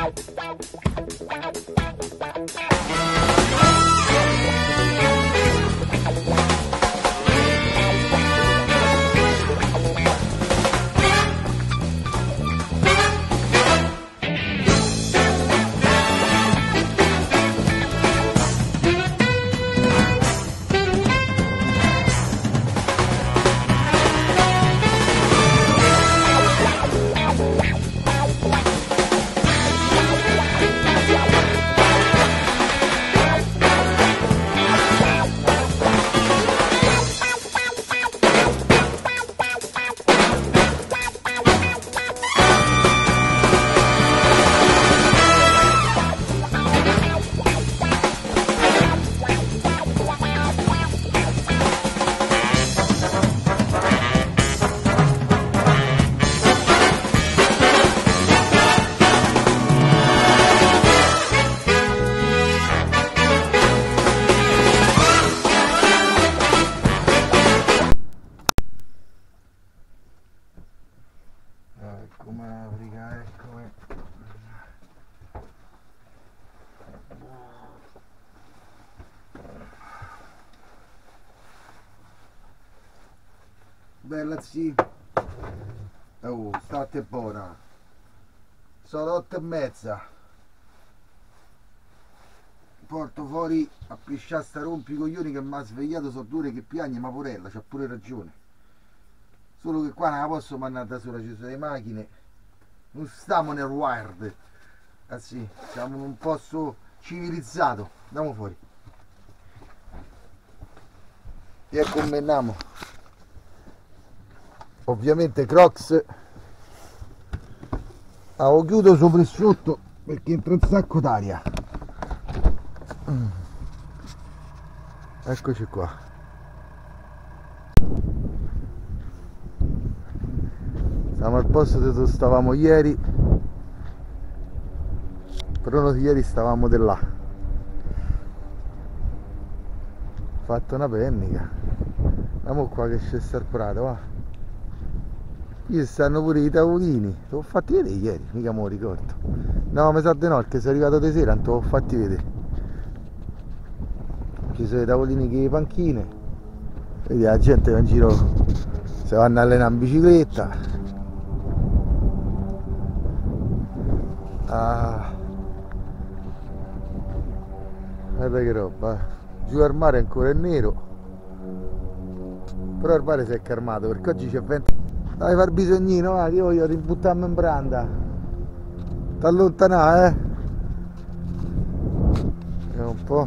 Come Africa, eccomi. Bella sì. Oh, state buona. Sono 8:30. Porto fuori a pisciare sta rompicoglioni che mi ha svegliato, so due che piagne, ma porella, c'ha pure ragione. Solo che qua non la posso mandare da sola, ci sono le macchine, non stiamo nel wild, sì, siamo in un posto civilizzato, andiamo fuori. E commendiamo. Ovviamente Crocs, ho chiuso sopra e sotto perché entra un sacco d'aria. Eccoci qua. Siamo al posto dove stavamo ieri, però noi ieri stavamo di là. Fatto una pennica. Andiamo qua che c'è sta il prato, va. Qui stanno pure i tavolini, te l'ho fatti vedere ieri, mica me lo ricordo. No, mi sa di no, perché sono arrivato di sera, non te l'ho fatti vedere. Ci sono i tavolini che le panchine, vedi la gente va in giro, se vanno a allenare in bicicletta. Ah, guarda che roba, giù al mare ancora è nero, però il mare si è calmato perché oggi c'è vento. Dai, far bisognino, va, che voglio rimbuttarmi in branda, t'allontanare, vediamo un po'.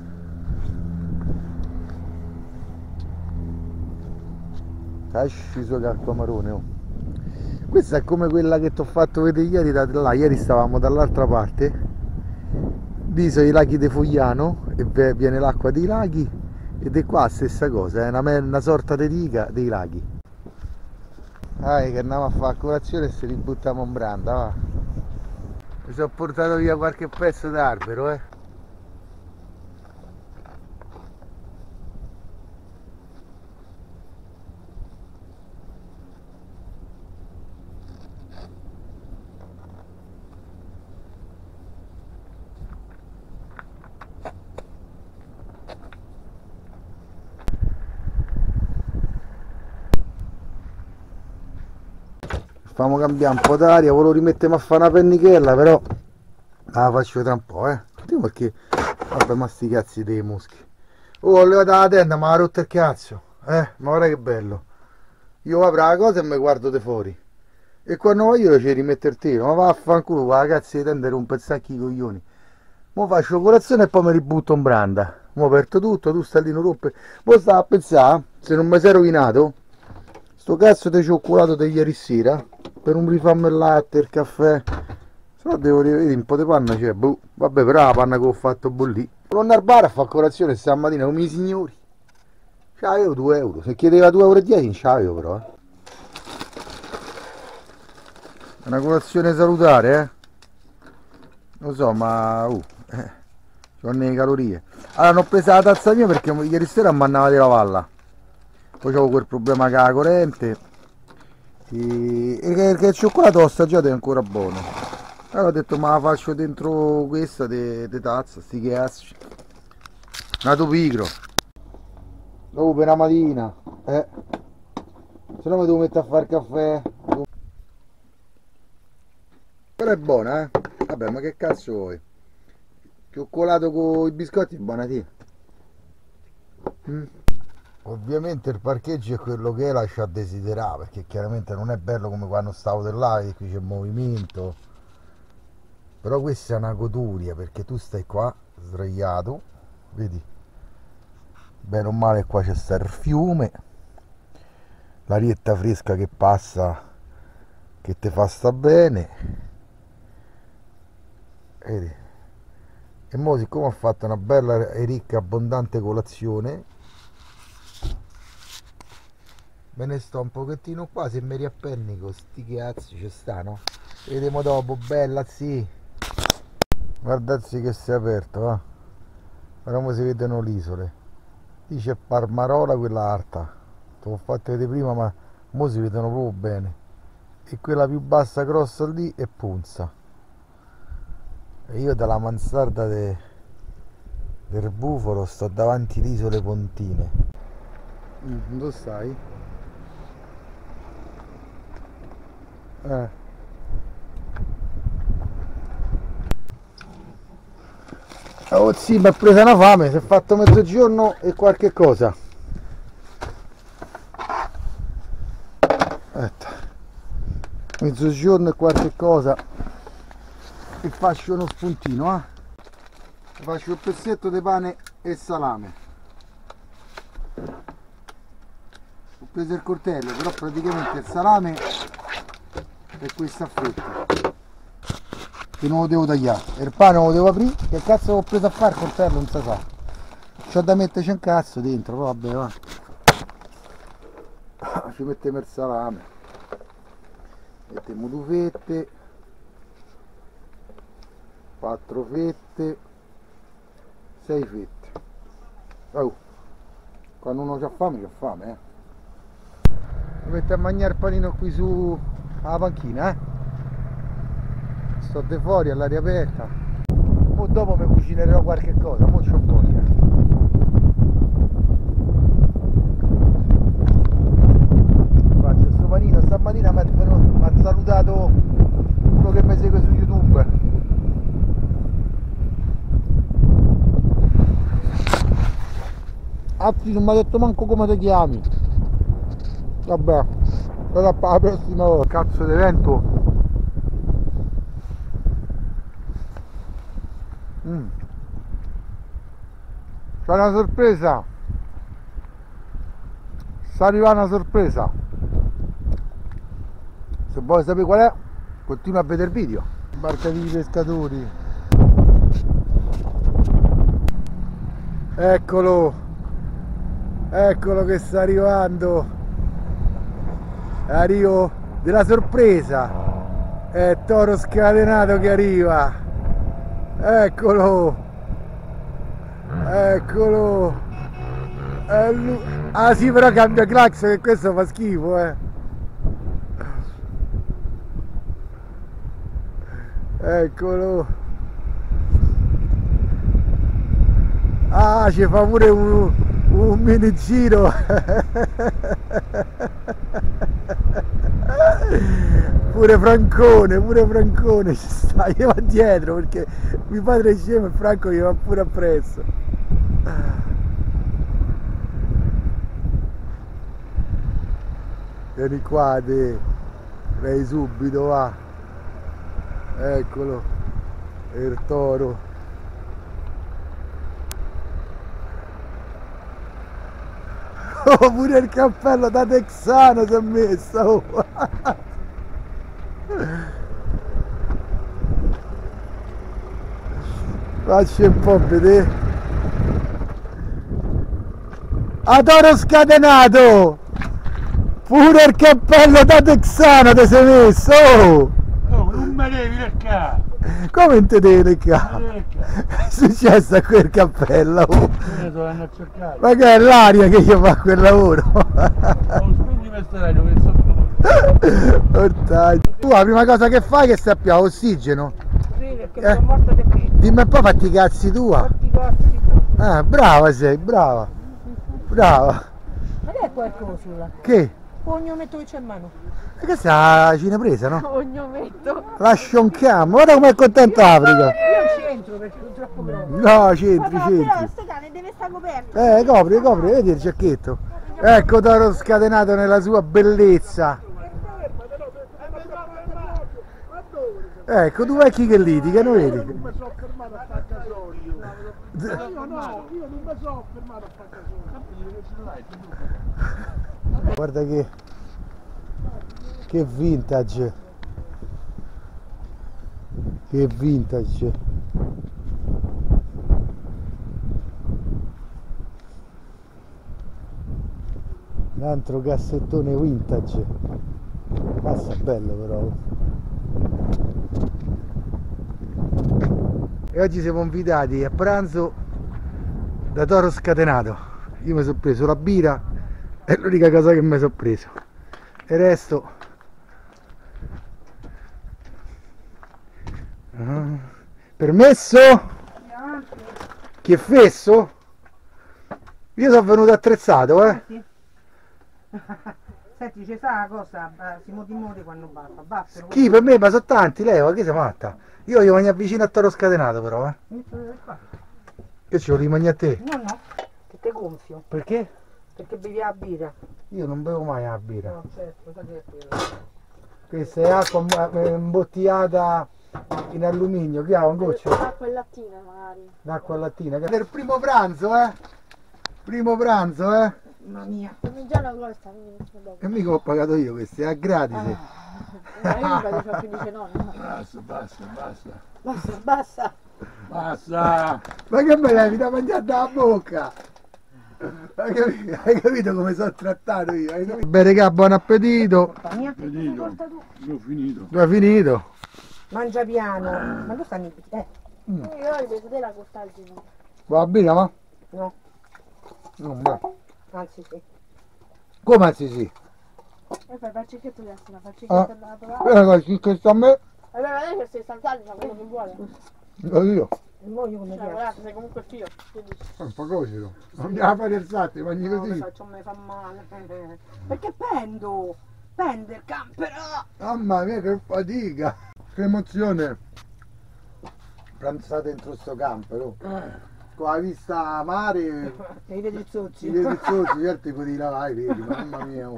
Casci su acqua marrone, oh. Questa è come quella che ti ho fatto vedere ieri da là. Ieri stavamo dall'altra parte, viso i laghi di Fogliano e viene l'acqua dei laghi, ed è qua la stessa cosa, è una sorta di diga dei laghi. Dai che andiamo a fare colazione e se li buttiamo in branda, va. Mi sono portato via qualche pezzo d'albero, Facciamo cambiare un po' d'aria, volevo rimettermi a fare una pennichella, però la faccio tra un po', perché vabbè, ma sti cazzi dei muschi. Oh, ho levato la tenda, ma ha rotto il cazzo, ma guarda che bello. Io apro la cosa e mi guardo di fuori, e quando voglio ci rimetto il tiro, ma vaffanculo, la cazzo di tenda rompe un sacco i coglioni. Mo faccio colazione e poi mi ributto in branda. Mo ho aperto tutto, tu stai lì, non rompe. Mo stavo a pensare, se non mi sei rovinato sto cazzo di cioccolato di ieri sera, per non rifarmi il latte, il caffè, se no devo rivedere un po' di panna, cioè, boh, vabbè, però la panna che ho fatto bollì. Sono andare al bar a fare colazione stamattina con i miei signori, c'avevo 2 euro, se chiedeva 2,10 euro non c'avevo però, È una colazione salutare, lo so, ma ci vanno le calorie. Allora, non ho preso la tazza mia perché ieri sera mi andava di lavarla, poi c'avevo quel problema con la corrente, e che il cioccolato ho assaggiato è ancora buono. Allora ho detto ma la faccio dentro questa de tazza, sti cazzi. Nato pigro. Dopo per la mattina. Se no mi devo mettere a fare il caffè. Però è buona, eh. Vabbè, ma che cazzo vuoi? Cioccolato con i biscotti è buona, sì. Ovviamente il parcheggio è quello che è, lascia a desiderare, perché chiaramente non è bello come quando stavo là, che qui c'è movimento. Però questa è una goduria, perché tu stai qua sdraiato, vedi? Bene o male qua c'è sta il fiume, l'arietta fresca che passa, che ti fa sta bene. Vedi? E mo siccome ho fatto una bella e ricca abbondante colazione, me ne sto un pochettino qua, se mi riappennico sti cazzi ci stanno. Vedremo dopo, bella sì. Guardazzi che si è aperto, va. Ora mo si vedono le isole. Dice Parmarola quella alta. Te l'ho fatto vedere prima ma mo si vedono proprio bene. E quella più bassa grossa lì è Punza. E io dalla mansarda del Bufalo sto davanti alle isole Pontine. Dove stai? Oh sì, mi ha presa una fame, si è fatto mezzogiorno e qualche cosa. Aspetta. Mezzogiorno e qualche cosa. E faccio uno spuntino, faccio il pezzetto di pane e salame. Ho preso il coltello, però praticamente il salame è questa a fetta che non lo devo tagliare, e il pane lo devo aprire. Che cazzo ho preso a fare il coltello, non si sa. C'ho da metterci un cazzo dentro, però vabbè, va. Ci mettiamo il salame, mettiamo 2 fette, 4 fette, 6 fette. Oh, quando uno c'ha fame, c'ha fame, Mi metto a mangiare il panino qui su alla panchina, Sto de fuori all'aria aperta. O dopo mi cucinerò qualche cosa, mo c'ho voglia. Faccio sto panino, stamattina mi ha salutato uno che mi segue su YouTube. Anzi non mi ha detto manco come ti chiami. Vabbè, sarà per la prossima volta. Cazzo di vento. C'è una sorpresa. Sta arrivando una sorpresa. Se vuoi sapere qual è, continua a vedere il video. Barca di pescatori. Eccolo. Eccolo che sta arrivando. Arrivo della sorpresa. È Toro Scatenato che arriva. Eccolo. Eccolo. Ah sì, però cambia clax, che questo fa schifo, Eccolo. Ah, ci fa pure un mini giro. Pure Francone ci sta, gli va dietro perché mio padre è scemo e Franco gli va pure appresso. Vieni qua te, lei subito va. Eccolo, il toro. Oh, pure il cappello da texano si è messo, oh. Facci un po' vedere. A Toro Scatenato! Pure il cappello da texano ti sei messo! Oh, non me devi leccare! come non ti devi leccare? È successo a quel cappello? Oh. Ma che è l'aria che gli fa quel lavoro? Spegnimi sta radio che sono Ortaggio. Tu la prima cosa che fai è che stai a ossigeno. che mi sono morto perché. Dimmi un po', fatti i cazzi tua. Fatti i cazzi. Brava sei, brava. Brava. Ma che è qualcosa là? Che? Ognometto che c'è in mano. E questa è la cinepresa, no? Ognometto. La scionchiamo, guarda com'è contenta Africa. Io non ci entro perché sono troppo grosso. No, centri, Però centri. questo cane deve stare coperto. Copri, vedi il giacchetto. Ecco Toro Scatenato nella sua bellezza. Ecco, due vecchi che litigano, vedi? Io non mi sono fermato a fare casoni. Io non mi sono fermato a fare casoni. Guarda che vintage. Che vintage. Un altro cassettone vintage. Passa bello però. E oggi siamo invitati a pranzo da Toro Scatenato. Io mi sono preso la birra, è l'unica cosa che mi sono preso. E il resto permesso? Chi è fesso? Io sono venuto attrezzato, Senti, c'è sta la cosa, si muove quando basta. Chi per me, ma sono tanti, Leva, che sei matta? Io voglio mangiare vicino a Toro Scatenato però, Che ce lo rimani a te? No, che te gonfio. Perché? Perché bevi la birra. Io non bevo mai la birra. No, certo, sai che è quello. Questa è acqua imbottigliata in alluminio, che ha un goccio? Acqua e lattina magari. D'acqua lattina. Nel primo pranzo, Primo pranzo, Mamma mia. Come già la costa, quindi dopo. E mica ho pagato io questi, a gratis. Io mi paghi ciò che dice nonno. Basta. Basta. Ma che me levi da mangiare dalla bocca? Hai capito come sono trattato io? Bene, che buon appetito. Colpa mia. Finito. Io ho finito. Tu hai finito? Mangia piano. Ma dove stanno i... Io ho ripreso te la costaggine. Va bene, ma? No, Non va. anzi sì. Come anzi sì? E poi facci che tu adesso la facci che Ah. sta andando. Che sta a me? Allora lei per 60 anni fa quello che vuole. Lo io. E mo io come Cioè, piace. guardate, sei comunque figlio. Quindi... Un po' così. Andiamo a fare il salto, mangi No, così. mi faccio, mi fa male. Perché pendo? Pende il campero. Mamma mia che fatica! Che emozione! Pranzate dentro sto camper, con la vista a mare, E i vedi i zozzi. vedi sotto, certo potevi lavare, vedi, mamma mia.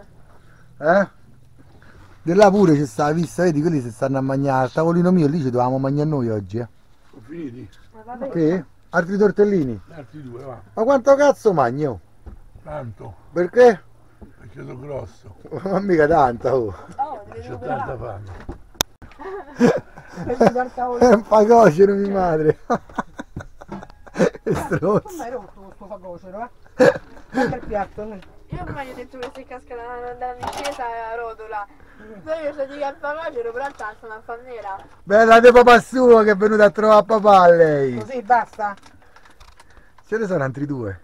Di là pure c'è sta la vista, vedi quelli si stanno a mangiare, al tavolino mio lì ci dovevamo mangiare noi oggi, Sono finiti. Che? Altri tortellini? Altri due, va. Ma quanto cazzo mangio? Tanto. Perché? Perché sono grosso. Ma mica tanta, Oh, devi C'ho recuperare. tanta fame. Prendi dal È tavolo. un fagocero mia madre. Che stronzo. Come hai rotto questo fagocero, Guarda il piatto, no? Io prima gli ho detto che se casca da discesa a rotola. Poi io so di che al pagacero, però tanto una fa nera. Bella di papà suo che è venuta a trovare papà lei. Così basta. Ce ne sono altri due.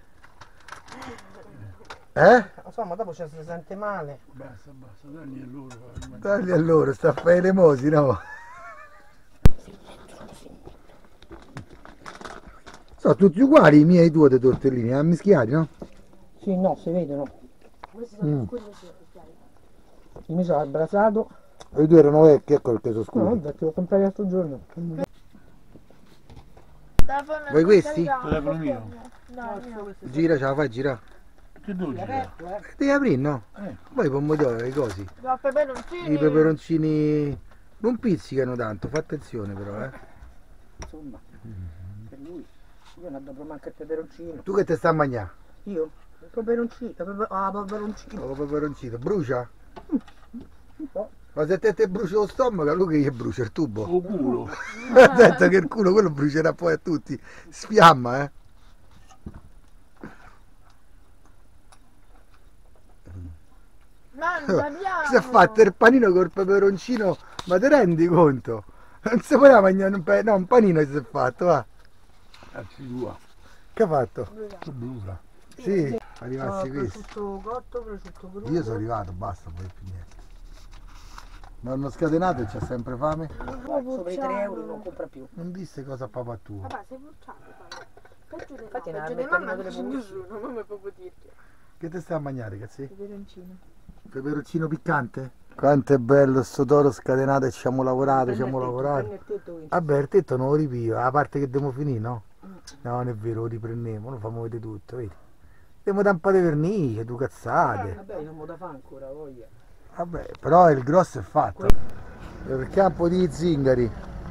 Lo so, ma dopo ci si sente male. Basta, dagli a loro. Tagli a loro, sta a fare le mosi, no? Sono tutti uguali i miei due dei tortellini, mischiati, no? Sì, no, si vedono. Questi sono scuri così. Io mi sono abbracciato. E i due erano vecchi, ecco perché sono No, scuri. vabbè, te lo comprai l'altro giorno. Vuoi questi? Telefono mio. No, mio. Gira, ce la fai girare. Che dolce. Aperto, Devi aprire, no? Poi i pomodori, i cosi. Do peperoncini. I peperoncini non pizzicano tanto, fa attenzione però, Insomma, per lui. Io non dovrò manco il peperoncino. Tu che te stai a mangiare? Io? Il peperoncino. Peperoncino. Oh, peperoncino, brucia? Un po'. Ma se te brucia lo stomaco, lui che gli brucia il tubo? O culo. Attento che il culo quello brucerà poi a tutti. Sfiamma, Mangia piano. Si è fatto il panino col peperoncino, ma ti rendi conto? Non si poteva mangiare un panino si è fatto, va. Anzi tua. Che ha fatto? Che brucia. Sì, arrivassi questi. Prosciutto cotto, prosciutto crudo. Io sono arrivato, basta, poi più niente. Ma hanno scatenato e c'ha sempre fame? Sopra i 3 euro non compra più. Non disse cosa a papà tuo. Papà, sei bruciato, papà. Peggio di Infatti, no, nella peggio di mamma meccanica non c'è delle nessuno, mamma può dirti. Che te stai a mangiare, cazzi? Peperoncino. Peperoncino piccante? Quanto è bello sto toro scatenato e ci abbiamo lavorato, ci abbiamo lavorato. Vabbè, il tetto non lo ripio, a parte che dobbiamo finire, no? No, non è vero, lo riprendiamo, lo facciamo vedere tutto, vedi? Abbiamo da un po' di vernice, due cazzate. Vabbè, non mo da fa ancora, voglia. Vabbè, però il grosso è fatto. Il campo di zingari.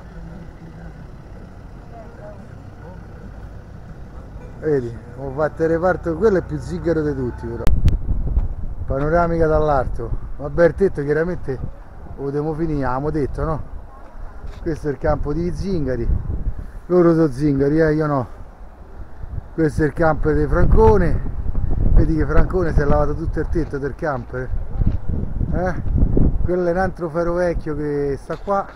Vedi, ho fatto il reparto, quello è più zingaro di tutti però. Panoramica dall'alto. Vabbè, il tetto chiaramente lo dobbiamo finire, avevamo detto, no? Questo è il campo di zingari. Loro sono zingari, io no. Questo è il campo di Francone. Vedi che Francone si è lavato tutto il tetto del camper. Quello è un altro ferro vecchio che sta qua.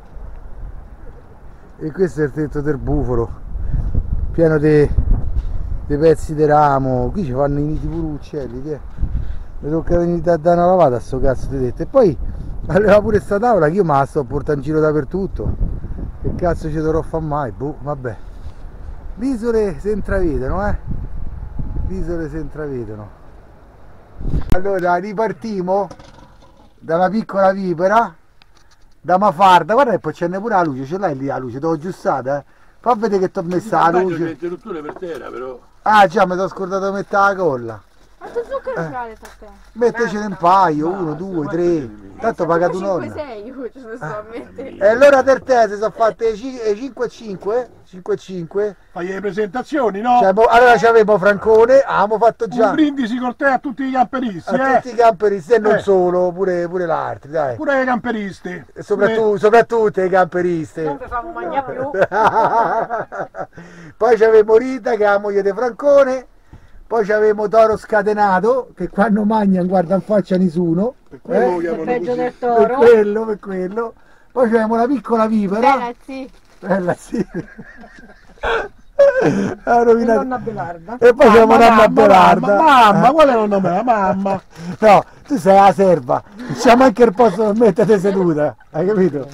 E questo è il tetto del bufalo. Pieno di pezzi di ramo. Qui ci fanno i nidi pure uccelli, che mi tocca venire a dare una lavata a sto cazzo di tetto. E poi aveva pure sta tavola che io me la sto portando in giro dappertutto. Che cazzo ci dovrò fare mai? Boh, vabbè. Le isole si intravedono, Le isole si intravedono. Allora ripartimo dalla piccola vipera, da Mafarda. Guarda che poi c'è pure la luce, ce l'hai lì la luce, t'ho aggiustata? Fa vedere che ti ho messa la luce. Le interruttore per terra però. Ah già, mi sono scordato di mettere la colla. Quanto zucchero ce l'avete a te? Mettecene un paio, 1, 2, 3. Tanto pagato un'ora. 5-6 io ce ne sto a mettere. E allora per te si sono fatte 5-5. 5-5. Fai le presentazioni, no? Allora c'avevo Francone, avevamo fatto già. Un brindisi con te a tutti i camperisti, A tutti i camperisti e non solo, pure l'altri, dai. Pure i camperisti. E soprattutto i camperisti. Non vi famo mangiare più. Poi c'avevo Rita che è la moglie di Francone. Poi c'avevo Toro Scatenato che quando mangiano guarda in faccia nessuno. Per quello lo È chiamano peggio così. del Per toro. quello. Poi c'avevo la piccola vipera. Ragazzi, Bella sì. E nonna Belarda. E poi c'avevo Nonna Belarda. Mamma, qual è il nome? La mamma. No, tu sei la serva. Non c'è manche il posto per mettere seduta. Hai capito?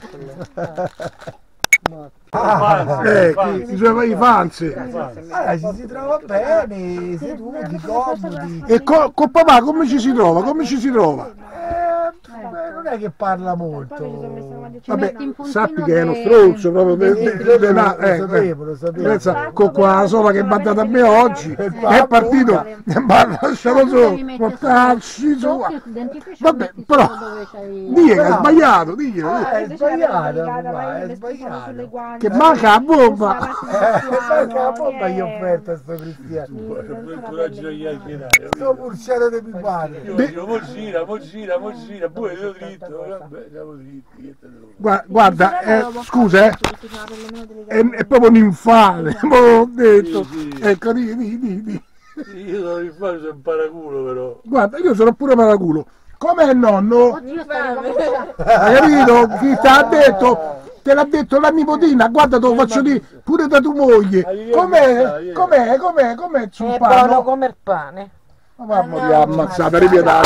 Diceva i fanzi. Allora ci si trova bene, seduti, comodi. E con papà come ci si trova? Come ci si trova? Non è che parla molto. Vabbè, sappi che è uno stronzo proprio Lo sapevo. pensa, con quella sola che è mandata a me oggi è partito e mi ha lasciato solo portarci su. Vabbè, però dica che è sbagliato, dica. È sbagliato, papà, è sbagliato. Che manca la bomba. Manca la bomba gli ho offerto a sto cristiano. Coraggio di chiacchierare. Sto pulciato di mio padre. Io dico, mo gira, pure io dritto, vabbè, siamo dritti. Che te devo Guarda, scusa, è proprio un infame, me l'ho detto. Sì. Ecco, di. Sì, io sono infame, sono un paraculo però. Guarda, io sono pure paraculo. Com'è il nonno? Oddio, Hai capito? Chi ti ha detto? Te l'ha detto la nipotina, guarda te lo faccio dire pure da tua moglie. Com'è? Com'è il È suo buono pane? come il pane. Mamma mia, ammazzata, ripiedata.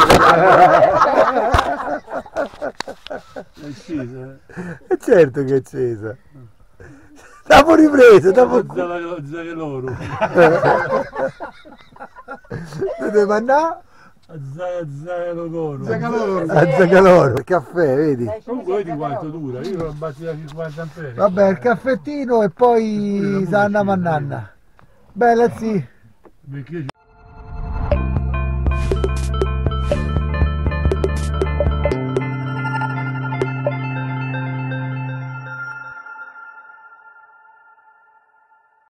È scesa. E certo che è accesa. Dopo ripreso, dopo... Zagaloro. Dove mandare? Zagaloro. A Zagaloro, il caffè, vedi? Comunque vedi quanto dura, io l'ho battuto da 50 ampere. Vabbè, il caffettino e poi Sanna Mannanna. Bella sì. Perché